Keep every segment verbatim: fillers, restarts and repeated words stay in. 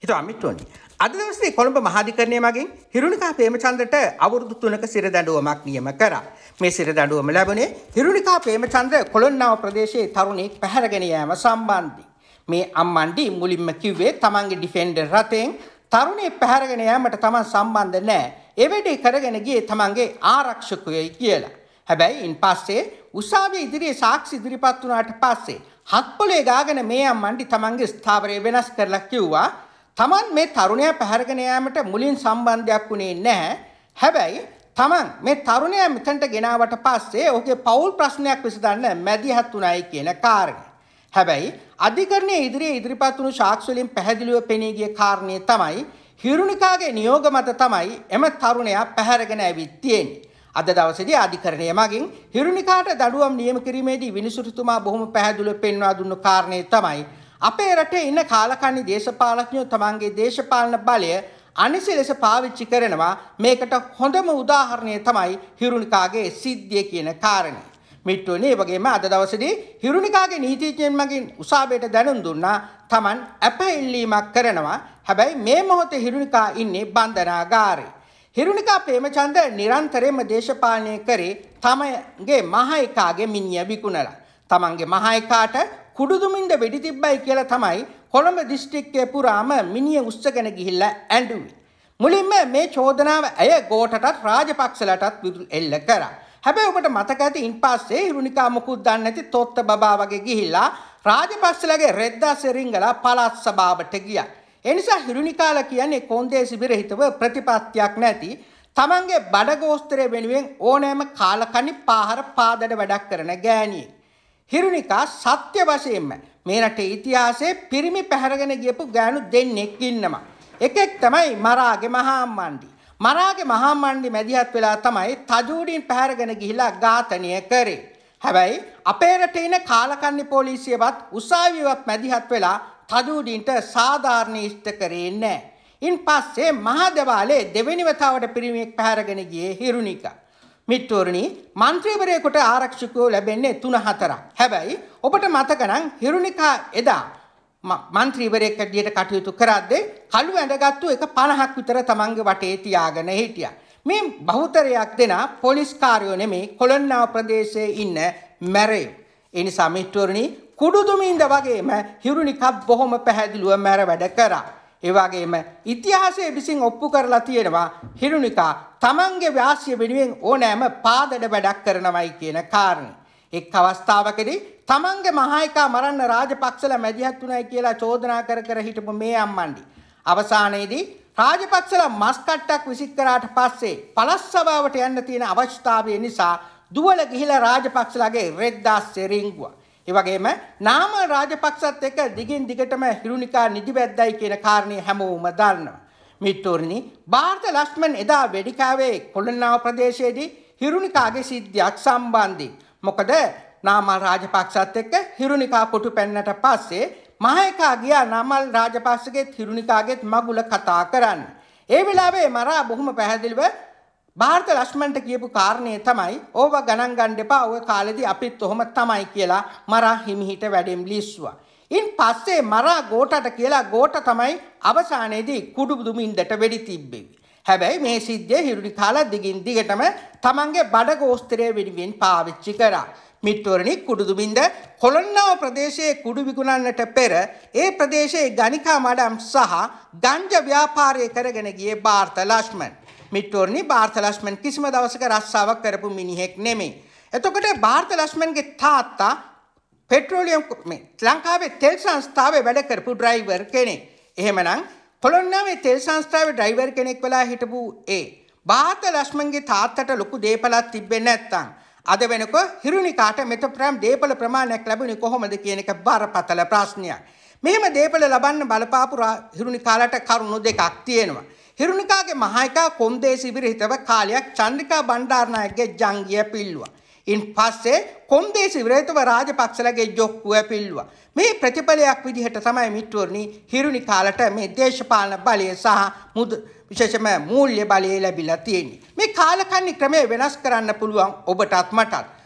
හිතුවා මිත්‍රෝනි. අද දවසේ කොළඹ මහාධිකරණය මගින් හිරුණිකා ප්‍රේමචන්ද්‍රට අවුරුදු තුනක සිර දඬුවමක් නියම කරා. මේ සිර දඬුවම ලැබුණේ හිරුණිකා ප්‍රේමචන්ද්‍ර කොළොන්නාව ප්‍රදේශයේ තරුණයෙක් පැහැරගෙන යාම සම්බන්ධයෙන්. මේ අම්මන්ඩි මුලින්ම කිව්වේ තමන්ගේ ඩිෆෙන්ඩර් රථයෙන් තරුණයෙක් පැහැරගෙන යාමට තමන් සම්බන්ධ නැහැ. ඒ වැඩේ කරගෙන ගියේ තමන්ගේ ආරක්ෂකයයි කියලා. හැබැයි ඉන් පස්සේ උසාවිය ඉදිරියේ සාක්ෂි ඉදිරිපත් වුණාට පස්සේ හත්පොලේ ගාගෙන මේ අම්මන්ඩි තමන්ගේ ස්ථාවරය වෙනස් කරලා කිව්වා තමන් මේ තරුණයා පැහැරගෙන යාමට මුලින් සම්බන්ධයක් වුණේ නැහැ. හැබැයි තමන් මේ තරුණයා මෙතනට ගෙනාවට පස්සේ ඔහුගේ පෞල් ප්‍රශ්නයක් විසඳන්න මැදිහත් වුණායි කියන කාරණය. හැබැයි අධිකරණයේ ඉදිරියේ ඉදිරිපත් වුණු සාක්ෂි වලින් පැහැදිලිව පෙනී ගිය කාරණේ තමයි හිරුණිකාගේ නියෝග මත තමයි එම තරුණයා පැහැරගෙන ඇවිත් තියෙන්නේ. අද දවසේදී අධිකරණය මගින් හිරුණිකාට දඬුවම් නියම කිරීමේදී විනිසුරුතුමා බොහොම පැහැදිලිව පෙන්වා දුන්නු කාරණේ තමයි අපේ රටේ ඉන්න කාලකන්ණි දේශපාලඥයෝ තමන්ගේ දේශපාලන බලය අනිසි ලෙස පාවිච්චි කරනවා. මේකට හොඳම උදාහරණය තමයි හිරුණිකාගේ සිද්ධිය කියන කාරණය. මිත්‍රෝනි, ඒ වගේම අද දවසේදී හිරුණිකාගේ නීතිඥයන් මගින් උසාවියට දැනුම් දුන්නා තමන් අපැඉල්ලීමක් කරනවා. හැබැයි මේ මොහොතේ හිරුණිකා ඉන්නේ බන්ධනාගාරේ. හිරුණිකා ප්‍රේමචන්ද්‍ර නිරන්තරයෙන්ම දේශපාලනය කරේ තමන්ගේ මහේකාගේ මිනිය විකුණලා. තමන්ගේ මහේකාට කුඩුදුමින්ද වෙඩි තිබ්බයි කියලා තමයි කොළඹ දිස්ත්‍රික්කයේ පුරාම මිනිය උස්සගෙන ගිහිල්ලා ඇඬුවේ. මුලින්ම මේ චෝදනාව ඇය ගෝඨටත් රාජපක්ෂලටත් එල්ල කරා. හැබැයි ඔබට මතක ඇති ඉන්පස්සේ හිරුණිකා මුකුත් දන්නේ නැති තොත්ත බබා වගේ ගිහිල්ලා රාජපක්ෂලගේ රෙද්දාසේ රිංගලා පළාත් සභාවට ගියා. ඒ නිසා හිරුණිකාලා කියන්නේ කොන්දේසි විරහිතව ප්‍රතිපත්තියක් නැති තමන්ගේ බඩගෝස්තරය වෙනුවෙන් ඕනෑම කාලකණි පාහර පාදඩ වැඩක් කරන ගෑණියෙක්. හිරුණිකා සත්‍ය වශයෙන්ම මේ රටේ ඉතිහාසයේ පිරිමි පැහැරගෙන ගියපු ගෑනු දෙන්නෙක් ඉන්නවා. එකෙක් තමයි මරාගේ මහාම්මන්ඩි. මරාගේ මහාම්මන්ඩි මැදිහත් වෙලා තමයි තජූඩින් පැහැරගෙන ගිහිලා ඝාතනය කරේ. හැබැයි අපේ රටේ ඉන්න කාලකන්ණි පොලිසියවත් උසාවියවත් මැදිහත් වෙලා තජූඩින්ට සාධාරණ ඉෂ්ට කරේ නැහැ. ඉන් පස්සේ මහදවාලේ දෙවෙනි වතාවට පිරිමියෙක් පැහැරගෙන ගියේ හිරුණිකා. මිත්‍රෝනි, മന്ത്രിවරයෙකුට ආරක්ෂකයෝ ලැබෙන්නේ තුන හතරක්. හැබැයි ඔබට මතක නම් හිරුණිකා එදා മന്ത്രിවරයෙක් ඇටියට කටයුතු කරද්දී කළු ඇඳගත්තු එක පනහක් විතර තමන්ගේ වටේ තියාගෙන හිටියා. මේ බහුතරයක් දෙනා පොලිස් කාර්යෝ නෙමේ කොළොන්නාව ප්‍රදේශයේ ඉන්න මැරයෝ. ඒ නිසා මිත්‍රෝනි, කුඩුදුමින්ද වගේම හිරුණිකා බොහොම පැහැදිලිව මැර වැඩ කරා. ඒ වගේම ඉතිහාසයේ විසින් ඔප්පු කරලා තියෙනවා හිරුණිකා තමන්ගේ වාසිය වෙනුවෙන් ඕනෑම පාදඩ වැඩක් කරනවයි කියන කාරණේ. එක් අවස්ථාවකදී තමන්ගේ මහායිකා මරන්න රාජපක්ෂලා මැදිහත් වුණයි කියලා චෝදනා කර කර හිටපු මේ අම්මන්ඩි අවසානයේදී රාජපක්ෂලා මස් කට්ටක් විසික් කරාට පස්සේ පළාත් සභාවට යන්න තියෙන අවශ්‍යතාවය නිසා දුවල ගිහිලා රාජපක්ෂලාගේ රෙද්දාස්සේ රිංගුවා. ඒ වගේම නාමල් රාජපක්ෂත් එක්ක දිගින් දිගටම හිරුණිකා නිදිවැද්දයි කියන කාරණේ හැමෝම දන්නවා. මිත්‍රෝනි, ಭಾರತ ලක්ෂ්මන් එදා වෙඩිකාවේ කොළොන්නාව ප්‍රදේශයේදී හිරුණිකාගේ සිද්ධියක් සම්බන්ධයි. මොකද නාමල් රාජපක්ෂත් එක්ක හිරුණිකා කොටු පැන්නට පස්සේ මහේකා ගියා නාමල් රාජපක්ෂගේ හිරුණිකාගේ මගුල කතා කරන්න. ඒ වෙලාවේ මරා බොහොම පැහැදිලිව ಭಾರತ ලක්ෂ්මන්ට කියපු කාරණේ තමයි ඕව ගණන් ගන්න එපා, ඔය කාලෙදී අපිත් ඔහොම තමයි කියලා මරා හිමිහිට වැඩෙම් ලිස්සුවා. ඉන් පස්සේ මරා ගෝඨට කියලා ගෝඨ තමයි අවසානයේදී කුඩු දුමින්දට වෙඩි තිබ්බේ. හැබැයි මේ සිද්ධිය හිරුණිකාලා දිගින් දිගටම තමන්ගේ බඩගෝස්තරය වෙනුවෙන් පාවිච්චි කරා. මිත්‍රෝනි, කුඩු දුමින්ද කොළොන්නාව ප්‍රදේශයේ කුඩු විකුණන්නට පෙර ඒ ප්‍රදේශයේ ගණිකා මඩම් සහ ගංජ ව්‍යාපාරය කරගෙන ගියේ ಭಾರತ ලක්ෂ්මන්. මිත්‍රෝනි, ಭಾರತ ලක්ෂ්මන් කිසිම දවසක රස්සාවක් කරපු මිනිහෙක් නෙමෙයි. එතකොට ಭಾರತ ලක්ෂ්මන්ගේ තාත්තා පෙට්‍රෝලියම් මේ ලංකාවේ තෙල් සංස්ථාවේ වැඩ කරපු ඩ්‍රයිවර් කෙනෙක්. එහෙමනම් කොළොන්නාවේ තෙල් සංස්ථාවේ ඩ්‍රයිවර් කෙනෙක් වෙලා හිටපු ඒ ಭಾರತ ලක්ෂ්මන්ගේ තාත්තට ලොකු දේපලක් තිබෙන්නේ නැත්තම් අද වෙනකො හිරුණිකාට මෙතප්‍රම් දේපල ප්‍රමාණයක් ලැබුණේ කොහොමද කියන එක බරපතල ප්‍රශ්නයක්. මෙහෙම දේපල ලබන්න බලපාපු හිරුණිකාලට කරුණු දෙකක් තියෙනවා. හිරුණිකාගේ මහායිකා කොන්දේසි විරහිතව කාලයක් චන්ද්‍රිකා බණ්ඩාරනායකගේ ජංගිය පිල්ලුවා. ඉන් පස්සේ කොන්දේසි විරහිතව රාජපක්ෂලගේ ජොක්කුව පිල්ලුවා. මේ ප්‍රතිඵලයක් විදිහට තමයි මිත්‍රෝනි හිරුණිකාලට මේ දේශපාලන බලය සහ මුද විශේෂම මූල්‍ය බලය ලැබිලා තියෙන්නේ. මේ කාලකන්ණි ක්‍රමය වෙනස් කරන්න පුළුවන් ඔබටත් මටත්.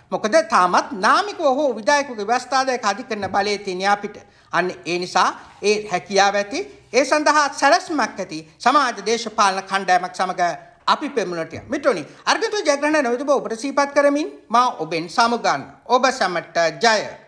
මොකද තාමත් නාමිකව හෝ විධායකගේ ව්‍යවස්ථාදායක අධිකරණ බලයේ තියෙන අපිට. අන්න ඒ නිසා ඒ හැකියාව ඇති ඒ සඳහා සැලැස්මක් ඇති සමාජ දේශපාලන කණ්ඩායමක් සමග අපි පෙමුණට මිතුනි අර්ගතු ජයග්‍රහණ නවතුබ ඔබට සිහිපත් කරමින් මා ඔබෙන් සමුගන්න. ඔබ සැමට ජය.